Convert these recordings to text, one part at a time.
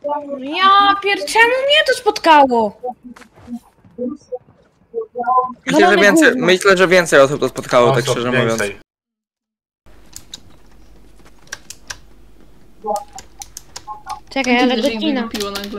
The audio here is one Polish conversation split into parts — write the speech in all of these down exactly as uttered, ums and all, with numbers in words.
Ja pier... czemu mnie to spotkało? Myślę, że więcej, myślę, że więcej osób to spotkało, tak szczerze mówiąc. Czekaj, ale Dziwne, że godzina. ich wydupiło nagle.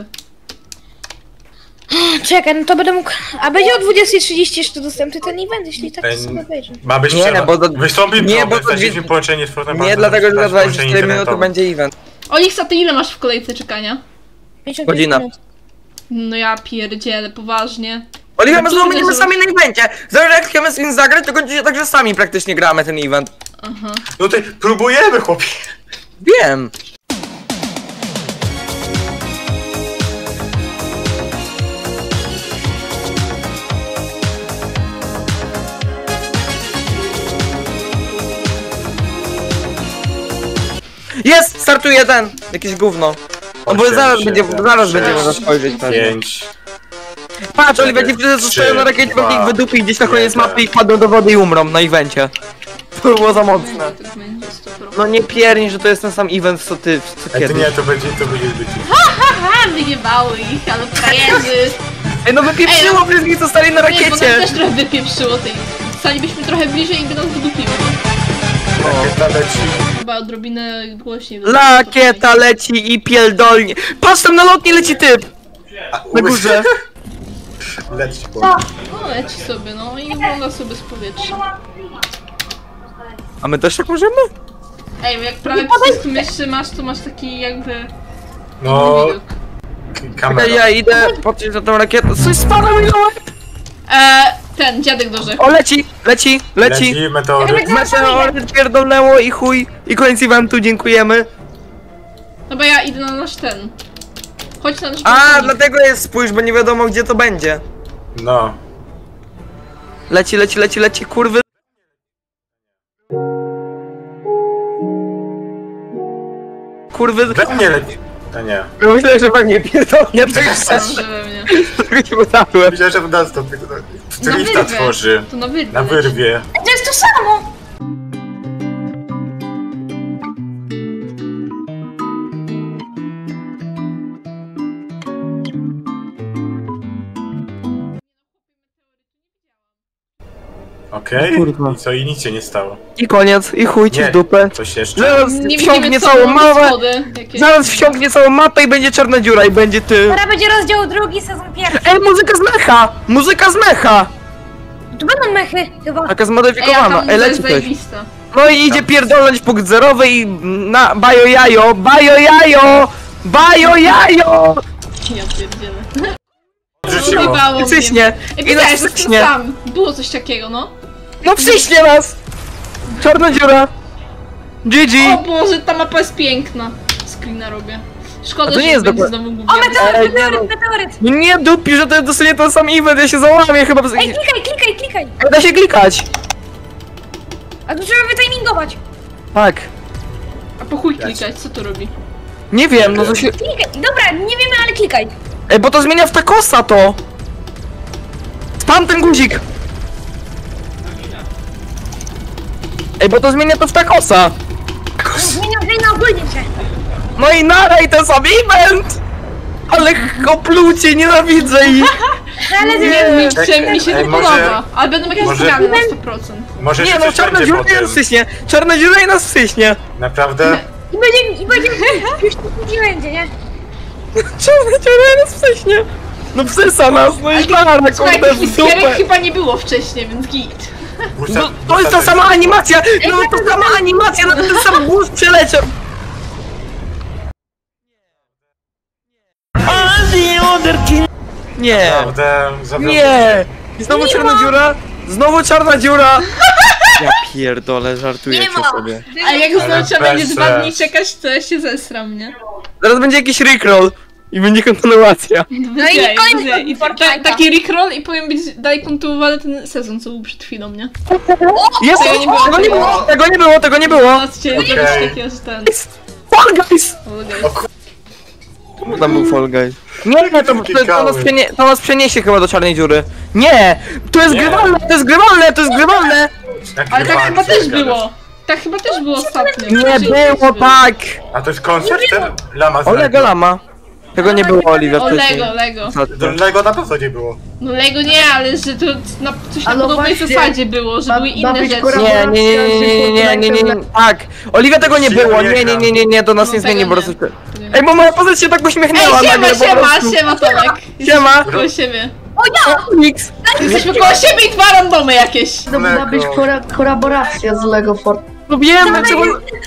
Czekaj, no to będę mógł... A będzie o dwudziestej trzydzieści jeszcze dostępny ten event, jeśli tak Ej, sobie obejrzę. Ma być Nie, przerwa. bo do- Wystąpi nie, bo problem, to straciliśmy dwie- połączenie z Fortnite. Nie, dlatego, że za dwadzieścia cztery minuty to będzie event. Oliksa, ty ile masz w kolejce czekania? pięćdziesiąt pięć Godzina. minut. No ja pierdzielę, poważnie. Oliwia, my No znowu kurde, będziemy że- sami na evencie. Zależy jak chcemy z nim zagrać, to kończy się tak, że sami praktycznie gramy ten event. Aha. No to próbujemy, chłopie. Wiem. Jest! Startuje ten! Jakieś gówno. No bo Osiem, zaraz będzie, siedem, zaraz będzie sześć, można spojrzeć pewnie. Pięć. Patrz, Oliwia, dziewczyny co stoją na rakiecie, dwa, pewnie ich wydupi gdzieś na koniec jeden. mapy i wpadną do wody i umrą na evencie. To było za mocne. Tak będzie sto procent. No nie piernij, że to jest ten sam event co ty, co Ej, to kiedyś. nie, to będzie, to będzie zbyt. Aha, wyjebały ich, ale frajerzy. Ej, no wypieprzyło wszystkich, co stali na Ej, bo nas rakiecie! też trochę wypieprzyło tej. Stalibyśmy trochę bliżej i by nas wydupiło. Rakieta leci. Chyba odrobinę głośniej. Lakieta leci i pieldolnie. Patrz, tam na lotni leci typ! Na górze. Leci po. No leci sobie, no i wygląda sobie z powietrza. A my też tak możemy? Ej, jak prawie przycisk myszy masz, to masz taki jakby... No, widok. kamera. Czekaj, ja idę patrzeć na tą rakietę. Coś spada mi na łeb! Eee, ten, dziadek do rzek. O, leci, leci, leci. Leci, meteoryt. Meteoryt pierdolnęło i chuj. I koniec eventu, dziękujemy. No bo ja idę na nasz ten. Chodź na nasz A, balkonik. dlatego jest spójrz, bo nie wiadomo gdzie to będzie. No. Leci, leci, leci, leci, kurwy. Kurwy. We mnie leci. A nie. Myślę, że pewnie pierdolnie, to już Myślałam, że we mnie. tego nie udałem. Myślałem, że w nas to to Na lifta wyrwę. tworzy. To na wyrwie. Na wyrwie. To jest to samo! Okej? Kurwa. I co? I nic się nie stało. I koniec, i chuj ci Nie. w dupę. Coś jeszcze? Zaraz Nie wsiąknie widzimy co, całą mamy mapę. schody jakieś. Zaraz wsiąknie całą mapę i będzie czarna dziura i będzie ty. Teraz będzie rozdział drugi, sezon pierwszy. Ej, muzyka z mecha! Muzyka z mecha! Tu będą mechy, chyba. Taka Ej, a zmodyfikowana. tam Ej, jest leci coś. zajebista. No i idzie pierdolnąć punkt zerowy i na bajo jajo, bajo jajo, bajo jajo! Ja pierdzielę. Rzuciło. Urywało I mnie. cyśnie, Ej, i nas widziałeś, że cyśnie. sam. Było coś takiego, no. No przyśnie nas! Czarna dziura! G G! O Boże, ta mapa jest piękna. Screena robię. Szkoda, A to że nie jest będzie dokładnie- znowu O, gówniany. meteoryt, Ej, meteoryt, meteoryt! No nie dupi, że to jest dosłownie ten sam event, ja się załamię chyba. Ej, klikaj, klikaj, klikaj! Ej, da się klikać! A tu trzeba wytimingować. Tak. A po chuj klikać, co to robi? Nie wiem, no to się... Klikaj, dobra, nie wiemy, ale klikaj. Ej, bo to zmienia w takosa to! Spam ten guzik! Ej, bo to zmienia to w takosa! Zmieniam się na ogólnie się. No i naraj ten sam event! Ale oplucie, nienawidzę ich! Ale Nie. Czy mi się Ej, to może- podoba, ale będą jakieś może- zmiany na sto procent. Może Nie jeszcze no, coś czarna będzie dziura potem. nas wsyśnie! Czarna dziura i nas wsyśnie! Naprawdę? I będzie, i będzie, już tu nie będzie, nie? Czarna dziura i nas wsyśnie! No wsysa nas, no i nara, Słuchaj, kurde, takich w dupę! iskierek chyba nie było wcześniej, więc git. Musa- No, to jest ta musa- sama animacja! No to sama animacja, na ten sam głos przeleciał! Nie! Naprawdę, zawiodłem Nie! się. I znowu czarna dziura? Znowu czarna dziura! Ja pierdolę, żartujecie Nie ma. sobie. A jak Ale znowu trzeba będzie bez dwa dni sens. czekać, to ja się zesram, nie? Zaraz będzie jakiś rickroll i będzie kontynuacja. No i Okej, koniec widzę. I ta, Fortnite'a. taki rickroll i powinien być dalej kontynuowany ten sezon, co był przed chwilą, nie? Jest! Tego nie było, Tego nie było! Tego nie było! Tego nie było! Zobaczcie, Okej. okay. takiego, że ten... Fall Guys! O, guys. O kur- Czemu tam był Fall Guys? Nie, nie, to, to, to, nas przenie, to nas przeniesie chyba do czarnej dziury. Nie! To jest Nie. grywalne! To jest grywalne! To jest grywalne! Jak Ale tak grywalny, chyba co też ty gadasz? było. Tak chyba też było ostatnio. Nie Znaczy, było tak! A to jest koncert ten? Lama z Olega Legii. Lama. Tego nie było, Oliwia, O, wcześniej. Lego, Lego. Co ty? Do Lego na pewno nie było. No Lego nie, ale że to na, coś na Ale podobnej właśnie, zasadzie było, że ma- były ma inne być rzeczy. kora- Nie, nie, nie, nie, nie, nie, nie, nie, nie, tak. Oliwia, tego nie było, nie, nie, nie, nie, nie, to nas No nie zmieni, tego po nie. prostu. Tego nie. Ej, bo moja postać się tak uśmiechnęła Ej, siema, nagle, po siema, prostu. siema Tomek. Siema. Koło siebie. Niks. Jesteśmy koło siebie i dwa randomy jakieś. To mogła być kora kolaboracja z Lego Fort. No wiemy, czemu...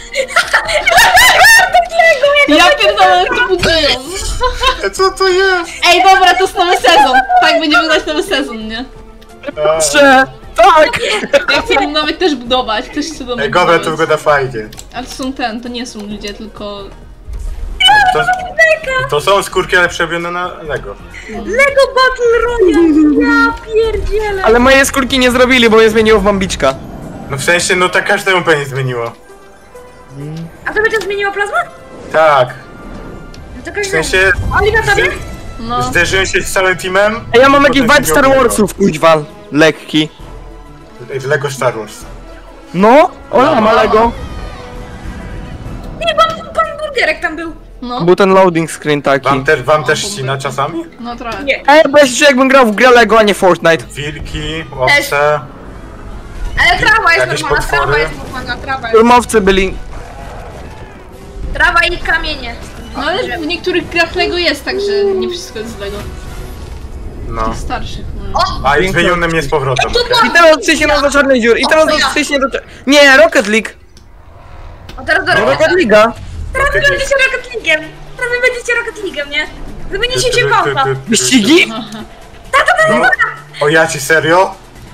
Ja pierdolę, to budują. Co to jest? Ej, dobra, to jest nowy sezon. Tak, będziemy grać nowy sezon, nie? A, Że... Tak! Ja chcę nawet też budować, ktoś chce do mnie Ej, dobra, to budować. wygląda fajnie. Ale to są ten, to nie są ludzie, tylko... To, to są skórki, ale przerobione na Lego. Lego Battle Royale! Ja pierdzielę! Ale moje skórki nie zrobili, bo je zmieniło w Bambiczka. No w sensie, no tak każdemu pewnie zmieniło. A to będzie zmieniła plazma? Tak. No to W każdy... sensie, Oliwia tobie? zde- No, zderzyłem się z całym teamem. Ej, ja mam jakiś potem vibe Star zmieniło Warsów, kuźwa. Lekki. Lego. W Lego Star Wars. No, ona ma Lego. Nie, pan, pan burgerek tam był. no, Był ten loading screen taki. Wam też, wam też ścina czasami? no trochę. Nie. Ej, bo ja się czuję, jakbym grał w grę Lego, a nie Fortnite. Wilki, owce. Ale trawa jest Jakieś normalna, trawa potwory? jest normalna, trawa jest. Filmowcy byli. Trawa i kamienie. No ale w niektórych grach Lego jest tak, że nie wszystko jest z Lego. No. Tych starszych może. A i zmienione mnie z powrotem. I teraz przyjście nas do czarnej dziury. I teraz O, ja. przyjście do... cza- Nie, Rocket League. O, teraz do No, Rocket Rocket League'a. Teraz wy będziecie Rocket League'em. Teraz wy będziecie Rocket League'em, nie? Zamienicie się w auta. Wyścigi? No. O ja ci serio?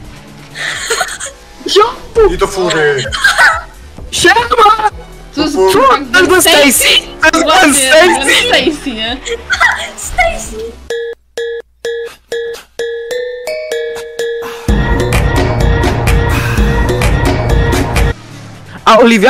Ja! I do fury. Siema! To jest Co? tak, To jest Gwen Stacy? Stacy! To jest Gwen Właśnie, Gwen Stacy! Stacy, nie? Stacy! A Oliwia?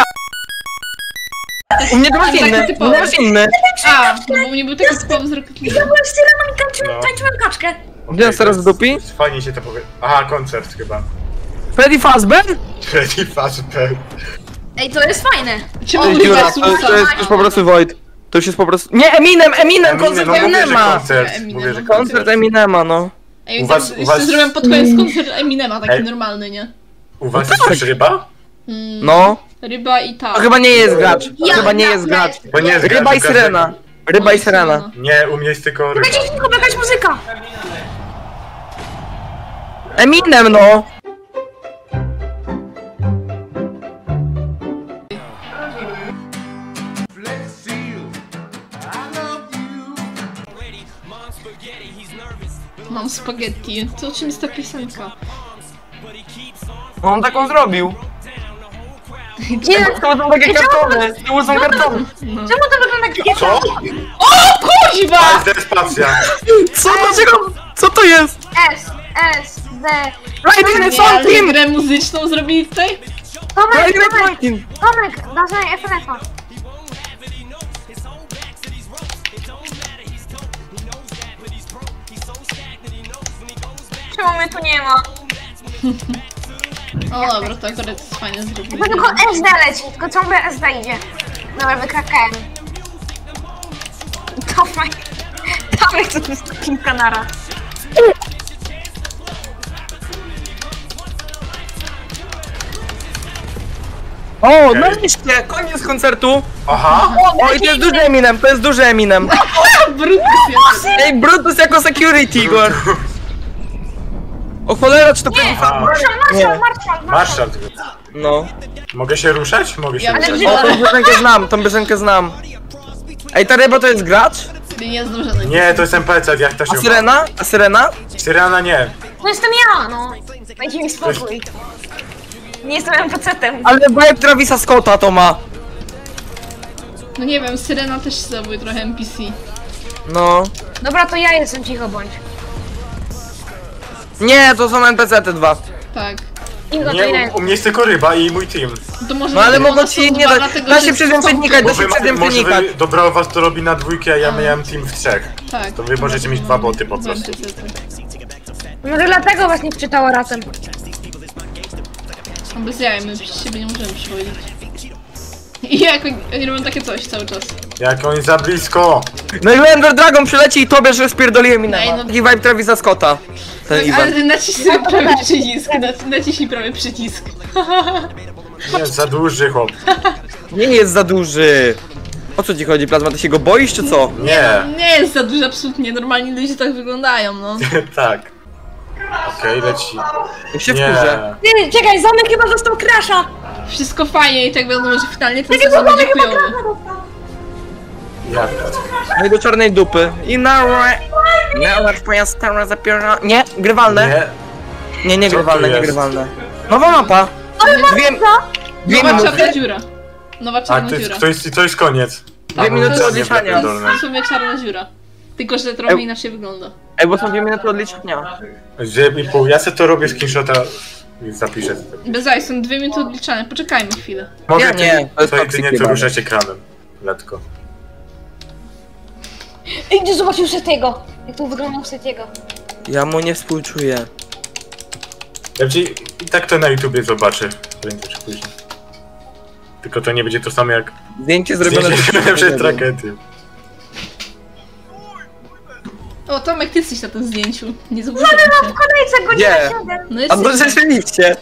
U mnie to masz Taki inny. typowy. U mnie masz inny. A, no bo mnie był taki typowy z Rocket Ja League. byłem z tyraną i tańczyłem, No. tańczyłem kaczkę. Gdzie jest teraz w dupi? Fajnie się to powie. Aha, koncert chyba. Freddy Fazbear? Freddy Fazbear. Ej, to jest fajne. Czemu To jest Oliver dziura, to, Słusa? to jest już po prostu Void. To już jest po prostu... Nie, Eminem! Eminem! Eminem, Koncert no mówię, że Eminema! koncert. Eminem. Mówię, że Koncert koncert. Eminema, no. Ej, U tak, was- u jeszcze was- zrobiłem pod koniec koncert Eminema, taki Ej. normalny, nie? U was jest też ryba? Mm, No. Ryba i ta. To chyba nie jest gracz. To Ja- chyba nie ja- jest gracz. Bo nie jest Ryba gracz, i syrena. Ryba i syrena. Nie, u mnie jest tylko ryba. Czekajcie, tylko jakaś muzyka. Eminem, no! Mam spaghetti. To o czym jest ta piosenka? On taką zrobił. Nie, To są takie kartony. To są kartony. czemu to wygląda jak takie... Co? Kuźwa! To jest despacja. Co? Dlaczego? Co to jest? S, S, D. Riding the Nie, ale Fountain! grę muzyczną zrobili tutaj? Tomek, Riding the Tomek, Fountain! Tomek, dawaj F N F-a. Czemu mnie tu nie ma? O dobra, to akurat jest fajnie zrobione. Bo tylko S D leci, tylko ciągle S D idzie. Dobra, wykrakałem. Tomek, Tomek, co to jest kilka nara. O, nareszcie! Koniec koncertu! Aha. O, i to jest duży Eminem, to jest duży Eminem. Brutus jest. Ej, Brutus jako security guard. O cholera, czy to Freddy Fazbear? Marszal, Nie. Marszal, Marszal, Marszal. Marszal. No. Mogę się ruszać? Mogę się Ja ruszać. bym- O, tą piosenkę znam, tą piosenkę znam. Ej, ta ryba to jest gracz? Nie zdążony. Nie, to jest N P C, jak to się A ma. syrena? A syrena? Syrena nie. To jestem ja, no. Dajcie mi spokój. Nie jestem M P C-tem. Ale vibe Travisa Scotta to ma. No nie wiem, Syrena też się zachowuje trochę N P C. No. Dobra, to ja jestem, cicho bądź. Nie, to są N P C te dwa. Tak. Ingo, to Nie, ja u, u mnie jest tylko ryba i mój team. To może No ale dlatego mogą one ci są nie dwa, dać. dlatego, Da że się przez są- przenikać, da Bo się wy, przez ma- może przenikać. wy, dobra, was to robi na dwójkę, a ja miałem team w trzech. Tak. To wy możecie mieć dwa boty po prostu. Może dlatego was nie wczytało razem. No bez jaj, my przez siebie nie możemy przychodzić. I jak oni, oni robią takie coś cały czas. Jak oni za blisko! No i Ender Dragon przyleci i tobie, że spierdoliłem mi Ej, na no- Taki vibe Travisa Scotta. Ten Tak, ale event. ty naciśnij prawie przycisk, nac- naciśnij prawie przycisk. Nie, za duży chłop. Nie jest za duży. O co ci chodzi, Plazma? Ty się go boisz, czy co? Nie, Nie jest za duży, absolutnie, normalni ludzie tak wyglądają, no. tak. Okej, leci. Ja się Nie. wkurzę. Nie, czekaj, zamek chyba dostał crasha. Wszystko fajnie i tak wiadomo, że finalnie ten sezon będzie chujowy. Ja No i do czarnej dupy. I na na twoja stara zapiera... Nie, grywalne. Nie. Nie, nie Co grywalne, tu nie jest? grywalne. Nowa mapa. Dwie, dwie Nowa czarna minuty. dziura. Nowa A czarna to, dziura. to, jest, to jest koniec. Dwie minuty to jest- odliczania. To jest w sumie czarna dziura. Tylko, że trochę Ej. inaczej wygląda. Ej, bo są dwie minuty odliczania. Dwie i pół. Ja sobie to robię screenshota i zapiszę. Bez jaj, są dwie minuty odliczane, poczekajmy chwilę. Mogę Ja nie, to jest to toxic jedynie to chyba. ruszać ekranem. Letko. Ej, gdzie zobaczył Setiego? Jak tu wyglądał Setiego? Ja mu nie współczuję. Ja ci i tak to na YouTubie zobaczę. Prędzej czy później. Tylko to nie będzie to samo jak Zdjęcie zrobione zdjęcie przed tragedią. O, Tomek, ty jesteś na tym zdjęciu. Nie zobaczyłem cię. Kolejce Gdzie? No A to jesteś. rzeczywiście.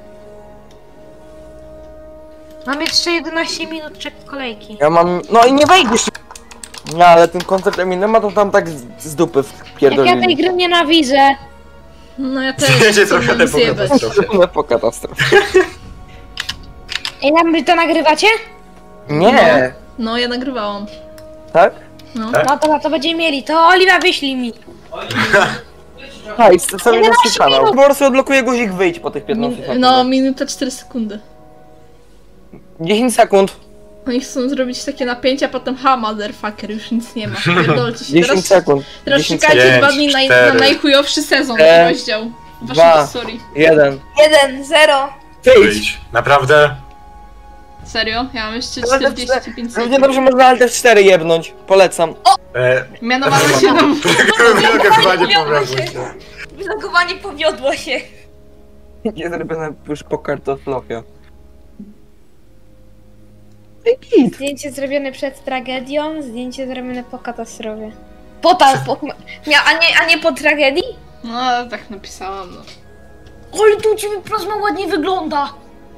Mamy jeszcze jedenaście minut czek kolejki. Ja mam... No i nie wejdziesz. No ale ten koncert Eminema to tam tak z, z dupy Jak ja tej wpierdolili. gry nienawidzę. No ja też. Zdjęcie chcę trochę ją zjebać. katastrofy. No po katastrofie. Ej, nam wy to nagrywacie? Nie. No, ja nagrywałam. Tak? No. Tak? No to na to będziemy mieli. To Oliwa wyślij mi. Hej, sobie jedenaście na swój kanał. Po prostu odblokuję guzik, wyjdź po tych piętnastu Min sekundach. no, minuta cztery sekundy. dziesięć sekund. Oni chcą zrobić takie napięcie, a potem ha, motherfucker, już nic nie ma. Pierdolcie się. dziesięć Teraz, sekund. teraz dziesięć czekajcie sekund. dwa dni na, na cztery, najchujowszy sezon, e, rozdział. dwa. Waszej historii. jeden. Jeden, zero. Wyjdź. Wyjdź. Naprawdę? Serio? Ja mam jeszcze Ale to czterdzieści pięć Równie sekund. dobrze można Alt F cztery jebnąć. Polecam. E, Mianowano się na... Vloga chyba nie powiodło się. Vlogowanie powiodło się. Nie zrobione już po kartoflofie. Ej, git. Zdjęcie zrobione przed tragedią, zdjęcie zrobione po katastrofie. Po ta, po, mia, a, nie, a nie po tragedii? No, tak napisałam, no. Ale tu u ciebie plazma ładnie wygląda.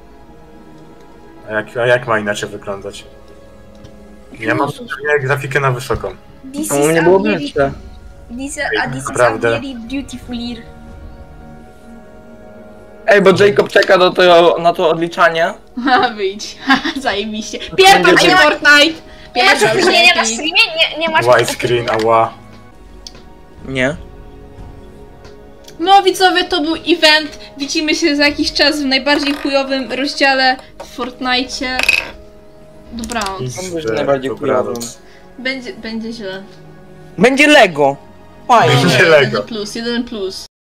A jak, a jak ma inaczej wyglądać? Ja mam pewnie grafikę na wysoką. This A u mnie a było very, lepsze. this, a, this is a Naprawdę. very beautiful year. Ej, bo Jacob czeka do tego, na to odliczanie. Ha, wyjdź. Haha, zajebiście. Pierdol Będzie- się, Fortnite! Nie masz Pierdol opóźnienia się, na Epic. streamie? Nie, nie masz Widescreen, ała. Nie. No widzowie, to był event. Widzimy się za jakiś czas w najbardziej chujowym rozdziale w Fortnite. Dobranoc. On będzie najbardziej Dobranoc. chujowy. Będzie, będzie źle. Będzie Lego. Fajnie. Będzie jeden Lego. plus, jeden plus.